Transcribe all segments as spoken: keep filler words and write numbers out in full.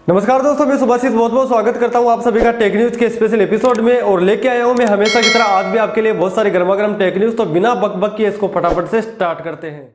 नमस्कार दोस्तों, मैं सुभाषित बहुत बहुत स्वागत करता हूं आप सभी का टेक न्यूज के स्पेशल एपिसोड में। और लेके आया हूं मैं हमेशा की तरह आज भी आपके लिए बहुत सारे गर्मा गर्म टेक न्यूज। तो बिना बक बक किए इसको फटाफट से स्टार्ट करते हैं।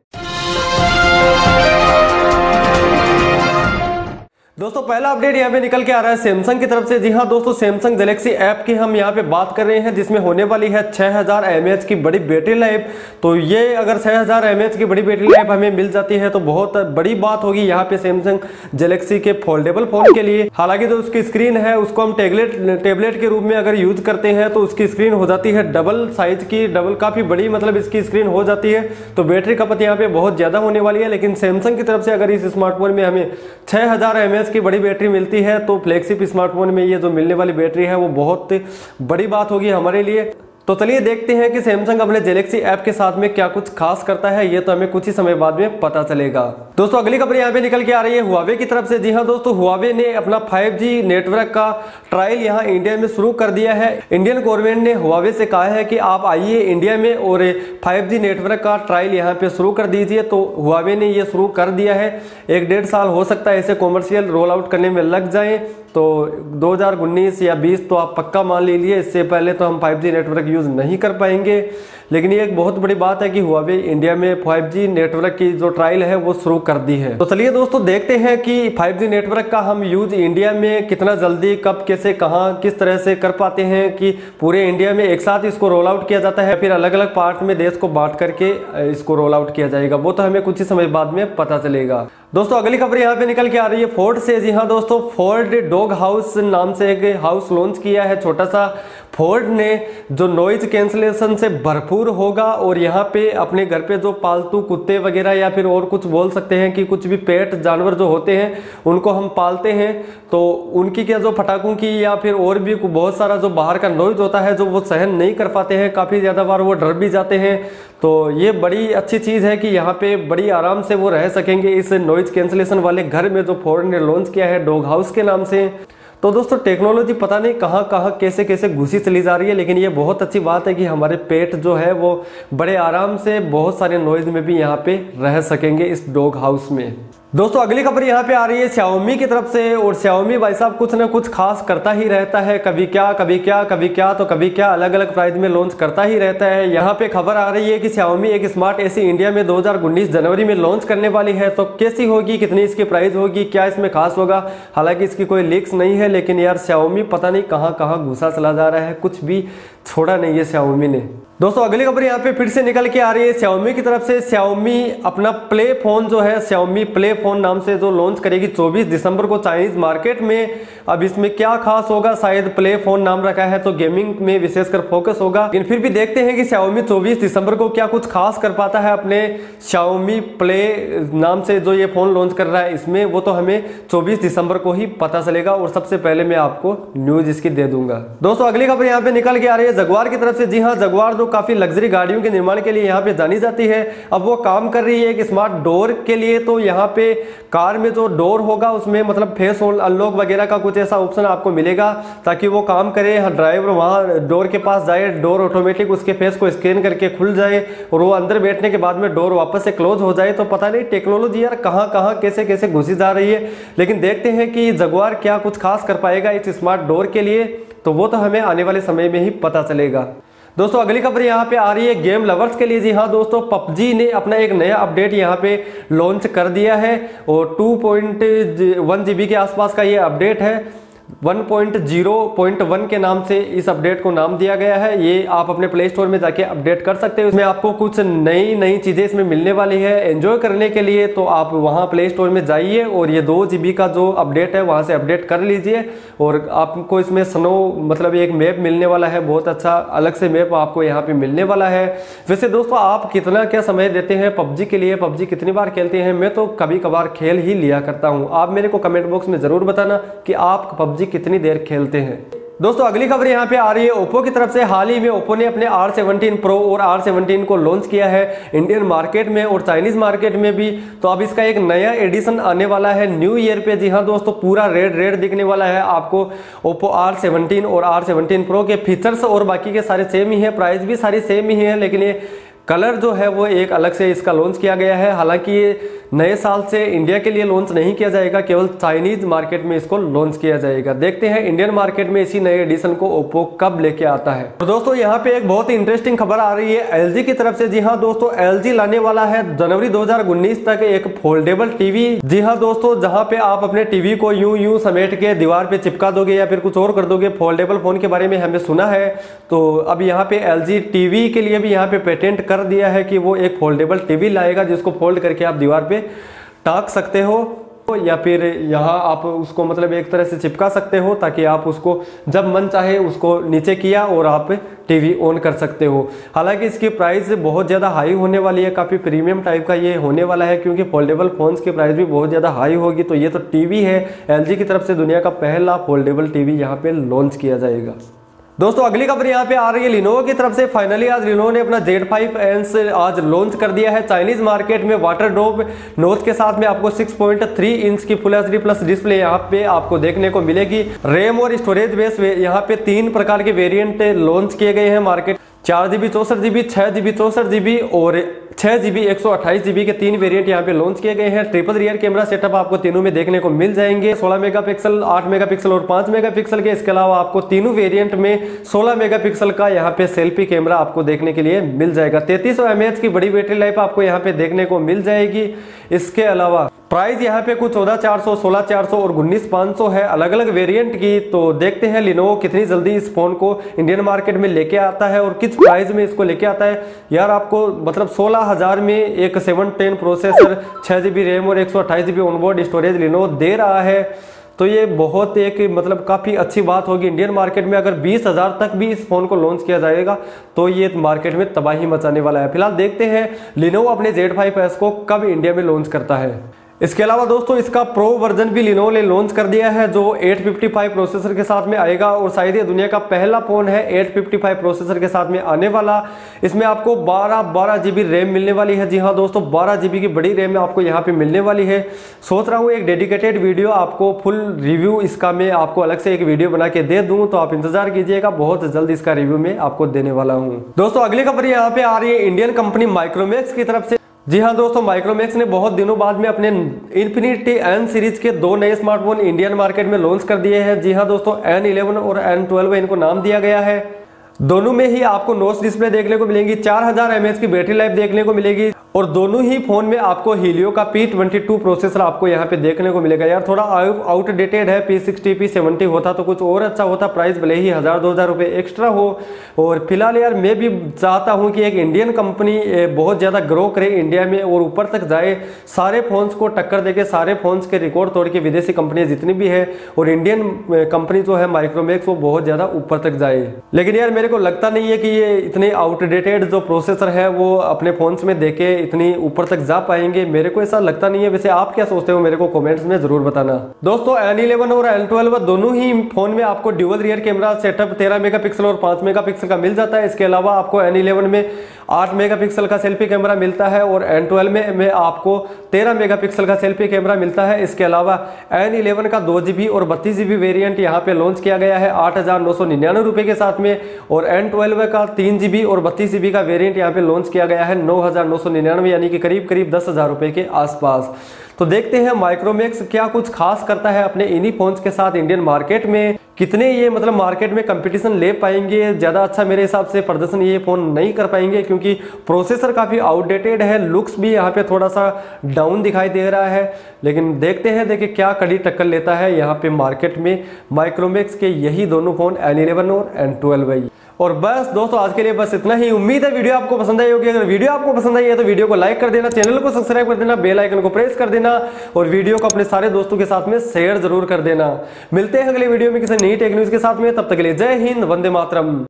दोस्तों पहला अपडेट यहाँ पे निकल के आ रहा है सैमसंग की तरफ से। जी हाँ दोस्तों, सैमसंग गैलेक्सी ऐप की हम यहाँ पे बात कर रहे हैं, जिसमें होने वाली है छह हज़ार एम ए एच की बड़ी बैटरी लाइफ। तो ये अगर छह हज़ार एम ए एच की बड़ी बैटरी लाइफ हमें मिल जाती है तो बहुत बड़ी बात होगी यहाँ पे सैमसंग गैलेक्सी के फोल्डेबल फोन के लिए। हालांकि जो उसकी स्क्रीन है उसको हम टेबलेट टेबलेट के रूप में अगर यूज करते हैं तो उसकी स्क्रीन हो जाती है डबल साइज की, डबल काफी बड़ी मतलब इसकी स्क्रीन हो जाती है। तो बैटरी खपत यहाँ पे बहुत ज्यादा होने वाली है। लेकिन सैमसंग की तरफ से अगर इस स्मार्टफोन में हमें छह हज़ार एम ए एच की बड़ी बैटरी मिलती है तो फ्लैगशिप स्मार्टफोन में ये जो मिलने वाली बैटरी है वो बहुत बड़ी बात होगी हमारे लिए। तो चलिए देखते हैं कि सैमसंग अपने गैलेक्सी ऐप के साथ में क्या कुछ खास करता है। ये तो हमें कुछ ही समय बाद में पता चलेगा। दोस्तों अगली खबर यहाँ पे निकल के आ रही है हुआवे की तरफ से। जी हाँ दोस्तों, हुआवे ने अपना फाइव जी नेटवर्क का ट्रायल यहाँ इंडिया में शुरू कर दिया है। इंडियन गवर्नमेंट ने हुआवे से कहा है कि आप आइए इंडिया में और फाइव जी नेटवर्क का ट्रायल यहाँ पे शुरू कर दीजिए। तो हुआवे ने ये शुरू कर दिया है। एक डेढ़ साल हो सकता है इसे कॉमर्शियल रोल आउट करने में लग जाए। तो दो हज़ार उन्नीस या बीस तो आप पक्का मान लीजिए, इससे पहले तो हम फाइव जी नेटवर्क यूज़ नहीं कर पाएंगे। लेकिन ये एक बहुत बड़ी बात है कि हुआवे इंडिया में फाइव जी नेटवर्क की जो ट्रायल है वो शुरू कर दी है। तो चलिए दोस्तों देखते हैं कि फाइव जी नेटवर्क का हम यूज इंडिया में कितना जल्दी, कब, कैसे, कहां, किस तरह से कर पाते हैं कि पूरे इंडिया में एक साथ इसको रोल आउट किया जाता है, फिर अलग अलग पार्ट में देश को बांट करके इसको रोल आउट किया जाएगा। वो तो हमें कुछ ही समय बाद में पता चलेगा। दोस्तों अगली खबर यहाँ पे निकल के आ रही है फोर्ड से। जी हाँ दोस्तों, फोर्ड डॉग हाउस नाम से एक हाउस लॉन्च किया है छोटा सा। फोर्ड ने जो नॉइज कैंसलेशन से भरपूर होगा और यहाँ पे अपने घर पे जो पालतू कुत्ते वगैरह या फिर और कुछ बोल सकते हैं कि कुछ भी पेट जानवर जो होते हैं उनको हम पालते हैं, तो उनकी क्या जो फटाकों की या फिर और भी बहुत सारा जो बाहर का नॉइज होता है जो वो सहन नहीं कर पाते हैं, काफ़ी ज़्यादा बार वो डर भी जाते हैं। तो ये बड़ी अच्छी चीज़ है कि यहाँ पे बड़ी आराम से वो रह सकेंगे इस नॉइज कैंसलेशन वाले घर में जो फोर्ड ने लॉन्च किया है डॉग हाउस के नाम से। तो दोस्तों टेक्नोलॉजी पता नहीं कहाँ कहाँ कैसे कैसे घुसी चली जा रही है, लेकिन ये बहुत अच्छी बात है कि हमारे पेट जो है वो बड़े आराम से बहुत सारे नॉइज में भी यहाँ पे रह सकेंगे इस डॉग हाउस में। दोस्तों अगली खबर यहाँ पे आ रही है Xiaomi की तरफ से। और Xiaomi भाई साहब कुछ ना कुछ खास करता ही रहता है, कभी क्या कभी क्या कभी क्या तो कभी क्या, अलग अलग प्राइस में लॉन्च करता ही रहता है। यहाँ पे खबर आ रही है कि Xiaomi एक स्मार्ट एसी इंडिया में दो हज़ार उन्नीस जनवरी में लॉन्च करने वाली है। तो कैसी होगी, कितनी इसकी प्राइस होगी, क्या इसमें खास होगा, हालांकि इसकी कोई लीक्स नहीं है। लेकिन यार Xiaomi पता नहीं कहाँ कहाँ घुसा चला जा रहा है, कुछ भी छोड़ा नहीं है Xiaomi ने। दोस्तों अगली खबर यहाँ पे फिर से निकल के आ रही है Xiaomi की तरफ से। Xiaomi अपना प्ले फोन जो है Xiaomi प्ले फोन नाम से जो लॉन्च करेगी चौबीस दिसंबर को चाइनीज मार्केट में। अब इसमें क्या खास होगा, शायद प्ले फोन नाम रखा है तो गेमिंग में विशेषकर फोकस होगा। लेकिन फिर भी देखते हैं कि Xiaomi चौबीस दिसंबर को क्या कुछ खास कर पाता है अपने Xiaomi प्ले नाम से जो ये फोन लॉन्च कर रहा है इसमें। वो तो हमें चौबीस दिसंबर को ही पता चलेगा और सबसे पहले मैं आपको न्यूज इसकी दे दूंगा। दोस्तों अगली खबर यहाँ पे निकल के आ रही है जगुआर की तरफ से। जी हाँ, जगुआर जो काफी लग्जरी गाड़ियों के निर्माण के लिए यहाँ पे जानी जाती है, अब वो काम कर रही है एक स्मार्ट डोर के लिए। तो यहाँ पे कार में जो डोर होगा उसमें मतलब फेस अनलॉक वगैरह का कुछ ऐसा ऑप्शन आपको मिलेगा ताकि वो काम करे। ड्राइवर वहाँ डोर के पास जाए, डोर ऑटोमेटिक उसके फेस को स्कैन करके खुल जाए और वो अंदर बैठने के बाद में डोर वापस से क्लोज हो जाए। तो पता नहीं टेक्नोलॉजी यार कहाँ कहाँ कैसे कैसे घुसी जा रही है। लेकिन देखते हैं कि जगुआर क्या कुछ खास कर पाएगा इस स्मार्ट डोर के लिए, तो वो तो हमें आने वाले समय में ही पता चलेगा। दोस्तों अगली खबर यहाँ पे आ रही है गेम लवर्स के लिए। जी हाँ दोस्तों, पबजी ने अपना एक नया अपडेट यहाँ पे लॉन्च कर दिया है और टू पॉइंट वन जीबी के आसपास का ये अपडेट है। One point zero point one के नाम से इस अपडेट को नाम दिया गया है। ये आप अपने प्ले स्टोर में जाके अपडेट कर सकते हो। इसमें आपको कुछ नई नई चीज़ें इसमें मिलने वाली है एंजॉय करने के लिए। तो आप वहाँ प्ले स्टोर में जाइए और ये दो जीबी का जो अपडेट है वहाँ से अपडेट कर लीजिए। और आपको इसमें स्नो मतलब एक मैप मिलने वाला है, बहुत अच्छा अलग से मैप आपको यहाँ पे मिलने वाला है। वैसे दोस्तों आप कितना क्या समय देते हैं पबजी के लिए, पबजी कितनी बार खेलते हैं? मैं तो कभी कभार खेल ही लिया करता हूँ। आप मेरे को कमेंट बॉक्स में ज़रूर बताना कि आप पबजी कितनी देर खेलते हैं। दोस्तों अगली खबर यहाँ पे आ रही है ओप्पो की तरफ से। हाल ही में ओप्पो ने अपने आर सेवनटीन प्रो और आर सेवनटीन को लॉन्च किया है इंडियन मार्केट में और चाइनीज मार्केट में भी। तो अब इसका एक नया एडिशन आने वाला है न्यू ईयर पे। जी हाँ दोस्तों, पूरा रेड रेड दिखने वाला है आपको ओप्पो आर सेवनटीन और आर सेवनटीन प्रो के फीचर्स और बाकी के सारे सेम ही है, प्राइस भी सारी सेम ही है। लेकिन ये कलर जो है वो एक अलग से इसका लॉन्च किया गया है। हालांकि ये नए साल से इंडिया के लिए लॉन्च नहीं किया जाएगा, केवल चाइनीज मार्केट में इसको लॉन्च किया जाएगा। देखते हैं इंडियन मार्केट में इसी नए एडिशन को ओप्पो कब लेके आता है। तो दोस्तों यहाँ पे एक बहुत ही इंटरेस्टिंग खबर आ रही है एलजी की तरफ से। जी हाँ दोस्तों, एलजी लाने वाला है जनवरी दो हजार उन्नीस तक एक फोल्डेबल टीवी। जी हाँ दोस्तों, जहाँ पे आप अपने टीवी को यूं यूं समेट के दीवार पे चिपका दोगे या फिर कुछ और कर दोगे। फोल्डेबल फोन के बारे में हमने सुना है, तो अब यहाँ पे एलजी टीवी के लिए भी यहाँ पे पेटेंट कर दिया है कि वो एक फोल्डेबल टीवी लाएगा जिसको फोल्ड करके आप दीवार पे टाक सकते हो या फिर यहाँ आप उसको मतलब एक तरह से चिपका सकते हो ताकि आप उसको जब मन चाहे उसको नीचे किया और आप टीवी ऑन कर सकते हो। हालांकि इसकी प्राइस बहुत ज़्यादा हाई होने वाली है, काफ़ी प्रीमियम टाइप का ये होने वाला है क्योंकि फोल्डेबल फोन्स की प्राइस भी बहुत ज़्यादा हाई होगी। तो ये तो टीवी है, एलजी की तरफ से दुनिया का पहला फोल्डेबल टीवी यहाँ पे लॉन्च किया जाएगा। दोस्तों अगली खबर यहाँ पे आ रही है लिनोवो की तरफ से। फाइनली आज लिनोवो ने अपना जेड फाइव एंस आज लॉन्च कर दिया है चाइनीज मार्केट में वाटर ड्रॉप नोच के साथ में। आपको सिक्स पॉइंट थ्री इंच की फुल एचडी प्लस डिस्प्ले यहाँ पे आपको देखने को मिलेगी। रैम और स्टोरेज बेस यहाँ पे तीन प्रकार के वेरिएंट लॉन्च किए गए हैं मार्केट, चार जीबी चौसठ जीबी छह जीबी चौसठ जीबी और छह जीबी एक सौ अट्ठाईस जीबी के तीन वेरिएंट यहाँ पे लॉन्च किए गए हैं। ट्रिपल रियर कैमरा सेटअप आपको तीनों में देखने को मिल जाएंगे, सोलह मेगापिक्सल, आठ मेगापिक्सल और पाँच मेगापिक्सल के। इसके अलावा आपको तीनों वेरिएंट में सोलह मेगापिक्सल का यहाँ पे सेल्फी कैमरा आपको देखने के लिए मिल जाएगा। तैंतीस सौ एमएएच की बड़ी बैटरी लाइफ आपको यहाँ पे देखने को मिल जाएगी। इसके अलावा प्राइस यहाँ पे कुछ चौदह चार सौ, सोलह चार सौ और उन्नीस पाँच सौ है अलग अलग वेरिएंट की। तो देखते हैं लिनोवो कितनी जल्दी इस फोन को इंडियन मार्केट में लेके आता है और किस प्राइस में इसको लेके आता है। यार आपको मतलब सोलह हजार में एक सेवन टेन प्रोसेसर, छह जीबी रैम और एक सौ अट्ठाईस जीबी ऑनबोर्ड स्टोरेज लिनोवो दे रहा है, तो ये बहुत एक मतलब काफ़ी अच्छी बात होगी इंडियन मार्केट में। अगर बीस हज़ार तक भी इस फोन को लॉन्च किया जाएगा तो ये मार्केट में तबाही मचाने वाला है। फिलहाल देखते हैं लिनोवो अपने जेड फाइव एस को कब इंडिया में लॉन्च करता है। इसके अलावा दोस्तों इसका प्रो वर्जन भी लिनोवो ने लॉन्च कर दिया है जो एट फिफ्टी फाइव प्रोसेसर के साथ में आएगा और शायद ये दुनिया का पहला फोन है एट फिफ्टी फाइव प्रोसेसर के साथ में आने वाला। इसमें आपको बारह बारह जीबी रैम मिलने वाली है। जी हाँ दोस्तों, बारह जीबी की बड़ी रैम आपको यहाँ पे मिलने वाली है। सोच रहा हूँ एक डेडिकेटेड वीडियो आपको फुल रिव्यू इसका मैं आपको अलग से एक वीडियो बना के दे दूँ, तो आप इंतजार कीजिएगा, बहुत जल्द इसका रिव्यू में आपको देने वाला हूँ। दोस्तों अगली खबर यहाँ पे आ रही है इंडियन कंपनी माइक्रोमैक्स की तरफ से। जी हाँ दोस्तों, माइक्रोमैक्स ने बहुत दिनों बाद में अपने इन्फिनिटी एन सीरीज के दो नए स्मार्टफोन इंडियन मार्केट में लॉन्च कर दिए हैं। जी हाँ दोस्तों, एन इलेवन और एन ट्वेल्व इनको नाम दिया गया है। दोनों में ही आपको नोच डिस्प्ले देखने को मिलेंगी, चार हजार एमएएच की बैटरी लाइफ देखने को मिलेगी और दोनों ही फोन में आपको हीलियो का पी ट्वेंटी टू प्रोसेसर आपको यहाँ पे देखने को मिलेगा। यार थोड़ा आउटडेटेड है, पी सिक्सटी पी सेवेंटी होता तो कुछ और अच्छा होता, प्राइस भले ही हजार दो हजार रुपये एक्स्ट्रा हो। और फिलहाल यार मैं भी चाहता हूँ कि एक इंडियन कंपनी बहुत ज़्यादा ग्रो करे इंडिया में और ऊपर तक जाए, सारे फोन्स को टक्कर देके सारे फोन्स के रिकॉर्ड तोड़ के विदेशी कंपनियाँ जितनी भी है और इंडियन कंपनी जो है माइक्रोमैक्स वो बहुत ज़्यादा ऊपर तक जाए। लेकिन यार मेरे को लगता नहीं है कि ये इतने आउटडेटेड जो प्रोसेसर है वो अपने फोन्स में देके इतनी ऊपर तक जा पाएंगे, मेरे को ऐसा लगता नहीं है। वैसे आप क्या सोचते हो मेरे को कमेंट्स में जरूर बताना। दोस्तों एन इलेवन और एन ट्वेल्व दोनों ही फोन में आपको ड्यूअल रियर कैमरा सेटअप तेरह मेगापिक्सल और पाँच मेगापिक्सल का मिल जाता है। इसके अलावा आपको एन इलेवन में आठ मेगापिक्सल का सेल्फी कैमरा मिलता है और एन ट्वेल्व में, में आपको तेरह मेगापिक्सल का सेल्फी कैमरा मिलता है। इसके अलावा एन इलेवन का दो जीबी और बत्तीस जीबी वेरियंट यहाँ पे लॉन्च किया गया है आठ हजार नौ सौ निन्यानवे रुपए के साथ में और एन ट्वेल्व का तीन जीबी और बत्तीस जीबी का वेरियंट यहाँ पे लॉन्च किया गया है नौ हजार नौ सौ निन्यानवे यानी कि करीब करीब दस हजार रुपए के आसपास। तो देखते हैं माइक्रोमैक्स क्या कुछ खास करता है अपने इन्हीं फोन्स के साथ इंडियन मार्केट में, कितने ये मतलब मार्केट में कंपटीशन ले पाएंगे। ज़्यादा अच्छा मेरे हिसाब से प्रदर्शन ये फ़ोन नहीं कर पाएंगे क्योंकि प्रोसेसर काफ़ी आउटडेटेड है, लुक्स भी यहाँ पे थोड़ा सा डाउन दिखाई दे रहा है। लेकिन देखते हैं देखिए क्या कड़ी टक्कर लेता है यहाँ पे मार्केट में माइक्रोमैक्स के यही दोनों फ़ोन एन इलेवन और एन ट्वेल्व है। और बस दोस्तों आज के लिए बस इतना ही। उम्मीद है वीडियो आपको पसंद आई होगी। अगर वीडियो आपको पसंद आई है तो वीडियो को लाइक कर देना, चैनल को सब्सक्राइब कर देना, बेल आइकन को प्रेस कर देना और वीडियो को अपने सारे दोस्तों के साथ में शेयर जरूर कर देना। मिलते हैं अगले वीडियो में किसी नई टेक न्यूज के साथ में, तब तक के लिए जय हिंद, वंदे मातरम।